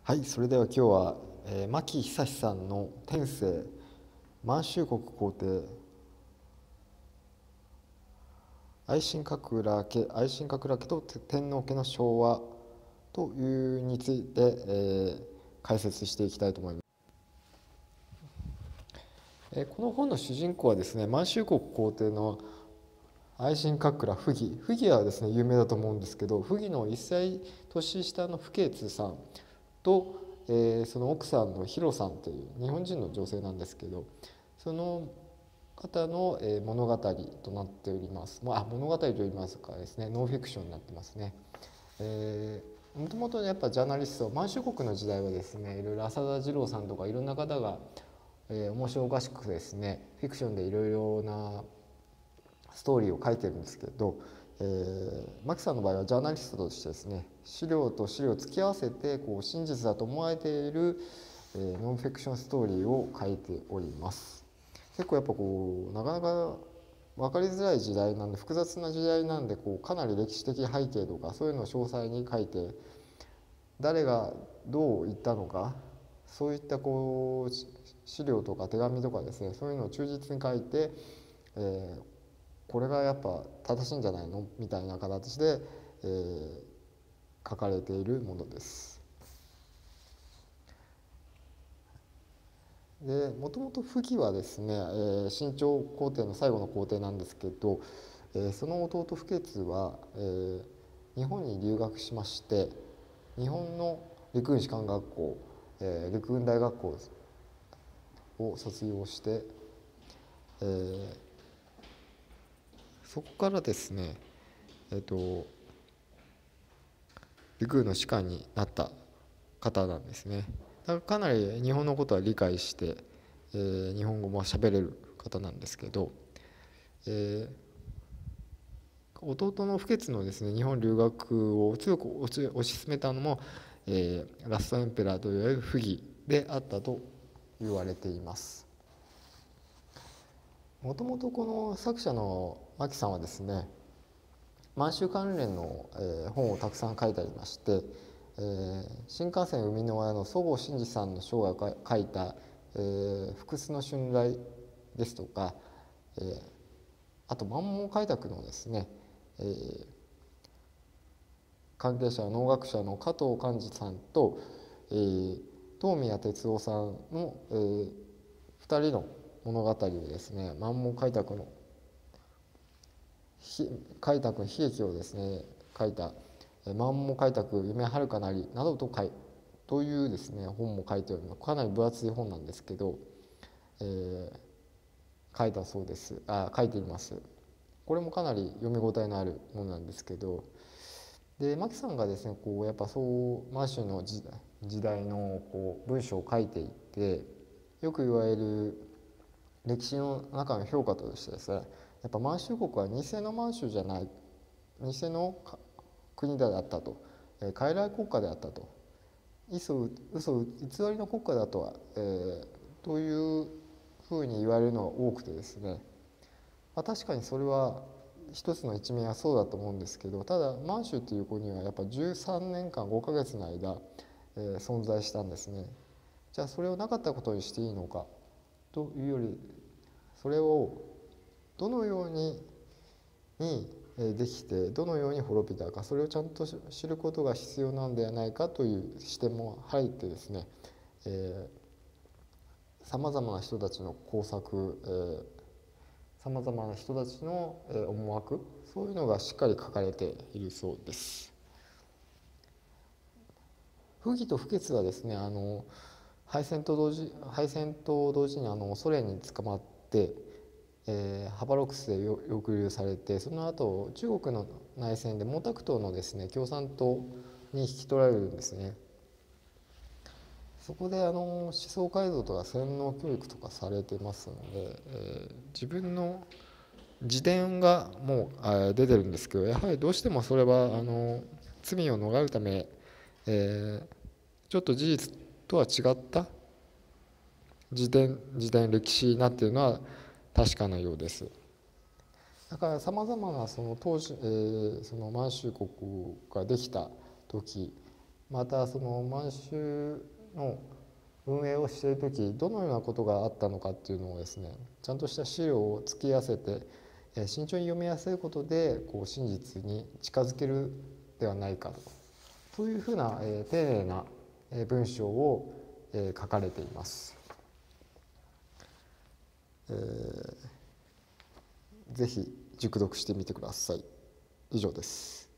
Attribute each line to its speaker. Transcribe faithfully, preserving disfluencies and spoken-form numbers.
Speaker 1: はい、それでは今日は、えー、牧久さんの天性満州国皇帝愛新覚羅家愛新覚羅家と天皇家の昭和というについて、えー解説していきたいと思います。えーこの本の主人公はですね、満州国皇帝の愛新覚羅溥儀溥儀はですね有名だと思うんですけど、溥儀のいっさい年下の父兄通さんと、えーその奥さんの弘さんという日本人の女性なんですけど、その方の、えー物語となっております。まあ、物語といいますかですね、ノンフィクションになってますね。えー、もともとやっぱジャーナリスト、満州国の時代はですね、いろいろ浅田次郎さんとかいろんな方が、えー面白おかしくですね、フィクションでいろいろなストーリーを書いてるんですけど、えー、牧さんの場合はジャーナリストとしてですね、資料と資料を突き合わせてこう真実だと思われている、えーノンフィクションストーリーを書いております。結構やっぱこうなかなか分かりづらい時代なんで、複雑な時代なんで、こうかなり歴史的背景とかそういうのを詳細に書いて、誰がどう言ったのか、そういったこう資料とか手紙とかですね、そういうのを忠実に書いて、えーこれがやっぱ正しいんじゃないのみたいな形で、えー書かれているものです。でもともと溥儀はですね、えー清朝皇帝の最後の皇帝なんですけど、えーその弟溥傑は、えー日本に留学しまして、日本の陸軍士官学校、えー陸軍大学校を卒業して、えーそこからですね、えっ、と陸軍の士官になった方なんですね。だからかなり日本のことは理解して、えー日本語も喋れる方なんですけど、えー弟の不潔のですね日本留学を強く推し進めたのも、えーラストエンペラーといわれる溥儀であったと言われています。もともとこの作者の牧さんはですね、満州関連の、えー本をたくさん書いてありまして、えー新幹線生みの親の十河真司さんの生涯を書いた「えー不屈の春来」ですとか、えーあと万門開拓のですね、えー関係者農学者の加藤寛治さんと、えー東宮哲夫さんの、えー、ふたりの物語をですね、万門開拓の開拓の悲劇をですね書いた「万門開拓夢はるかなり」などと書いというですね本も書いております。かなり分厚い本なんですけど、えー書いたそうです。あ、書いています。これもかなり読み応えのあるものなんですけど、で牧さんがですねこうやっぱそう満州の時時代のこう文章を書いていて、よく言われる歴史の中の評価としてですね、やっぱ満州国は偽の満州じゃない、偽の国であったと、えー、傀儡国家であったと、嘘嘘偽りの国家だとは、えー、というふうに言われるのが多くてですね、まあ、確かにそれは一つの一面はそうだと思うんですけど、ただ満州という国はやっぱじゅうさんねんかんごかげつの間、えー存在したんですね。じゃあそれをなかったことにしていいのかというより、それをどのようににできてどのように滅びたか、それをちゃんと知ることが必要なんではないかという視点も入ってですね、さまざまな人たちの工作、さまざまな人たちの思惑、そういうのがしっかり書かれているそうです。溥儀と不潔はですね、あの敗戦と同時敗戦と同時にあのソ連に捕まって、えーハバロックスで抑留されて、その後中国の内戦で毛沢東のですね共産党に引き取られるんですね。そこであの思想改造とか洗脳教育とかされてますので、えー自分の自伝がもうあ出てるんですけど、やはりどうしてもそれはあの罪を逃れるため、えーちょっと事実とは違った自伝自伝歴史になっているのは確かなようです。だからさまざまなその当時、えーその満州国ができた時またその満州の運営をしている時どのようなことがあったのかっていうのをですねちゃんとした資料を突き合わせて、えー慎重に読み合わせることでこう真実に近づけるではないかと、そういうふうな、えー丁寧なえー文章を、えー書かれています。えーぜひ熟読してみてください。以上です。